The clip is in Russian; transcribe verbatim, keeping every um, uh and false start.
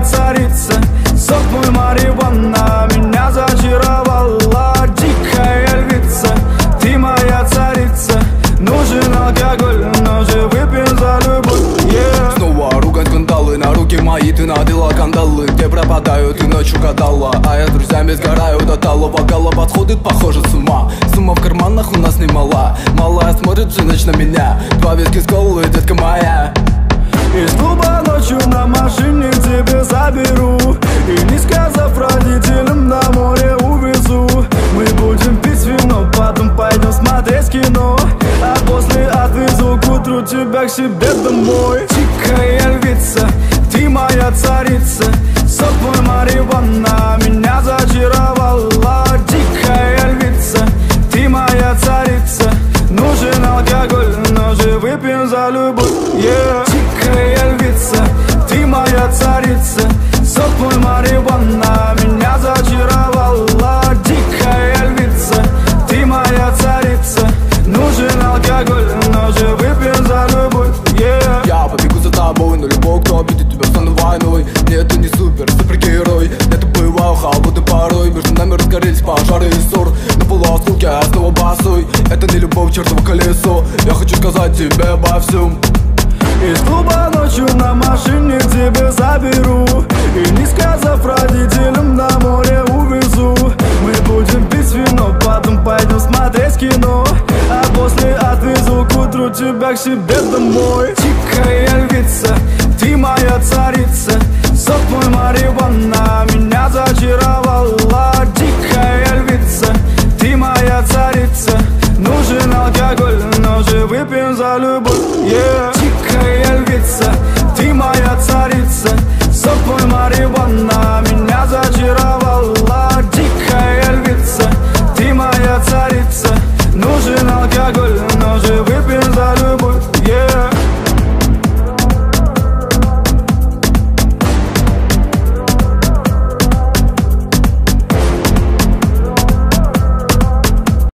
царица, сок мой марихуана меня зачаровала. Дикая львица, ты моя царица, нужен алкоголь, но же выпьем за любовь, yeah. Снова ругань скандалы, на руки мои ты надела кандалы. Где пропадаю, ты ночью гадала, а я с друзьями сгораю до талого. Голова сходит, похоже, с ума. Сумма в карманах у нас немала. Малая смотрит всю ночь на меня. Два виски с колой, детка моя. Из клуба ночью на машине к тебе заберу, и не сказав родителям, на море увезу. Мы будем пить вино, потом пойдем смотреть кино, а после отвезу к утру тебя к себе домой. Дикая львица, ты моя царица, сок мой марихуана меня зачаровала. Дикая львица, ты моя царица, нужен алкоголь, но же выпьем за любовь, yeah. Дикая львица, ты моя царица, сок мой марихуана меня зачаровала. Дикая львица, ты моя царица, нужен алкоголь, но же выпьем за любовь, yeah. Я побегу за тобой, но любой, кто обидит тебя, стану войной. Мне это не супер, супергерой. Я-то бываю холодный порой. Между нами разгорелись пожары и ссор. На полуосколке я снова босой. Это не любовь, чертово колесо. Я хочу сказать тебе обо всем. Из клуба ночью на машине к тебе заберу, и не сказав родителям, на море увезу. Мы будем пить вино, потом пойдем смотреть кино, а после отвезу к утру тебя к себе домой. Дикая львица, ты моя царица, сок мой марихуана меня зачаровала. Дикая львица, ты моя царица, нужен алкоголь, но же выпьем за любовь, yeah.